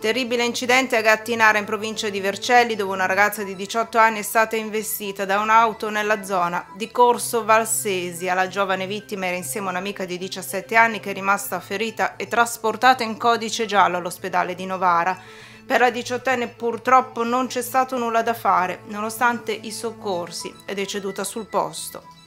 Terribile incidente a Gattinara in provincia di Vercelli, dove una ragazza di 18 anni è stata investita da un'auto nella zona di Corso Valsesia. La giovane vittima era insieme a un'amica di 17 anni che è rimasta ferita e trasportata in codice giallo all'ospedale di Novara. Per la 18enne purtroppo non c'è stato nulla da fare, nonostante i soccorsi, è deceduta sul posto.